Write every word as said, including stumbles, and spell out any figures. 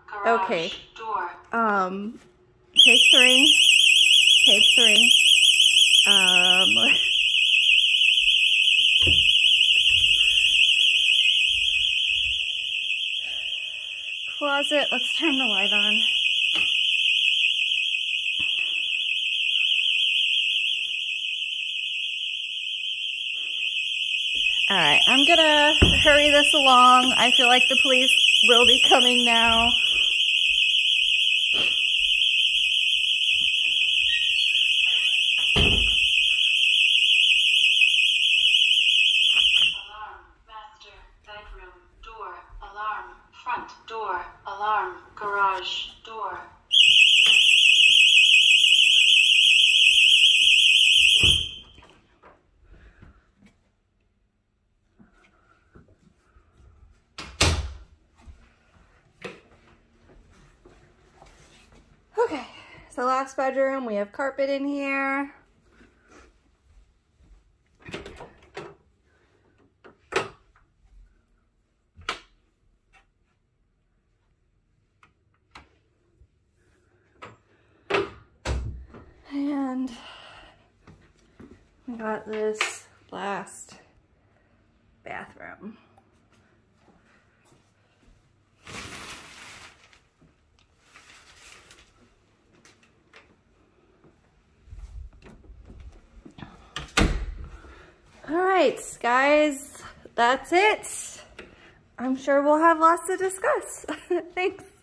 garage, okay. Door. Um, take three. Take three. Um, closet. Let's turn the light on. All right, I'm gonna hurry this along. I feel like the police will be coming now. Alarm, master bedroom door. Alarm, front door. Alarm, garage door. Okay, so last bedroom, we have carpet in here. And we got this last bathroom. All right, guys, that's it. I'm sure we'll have lots to discuss. Thanks.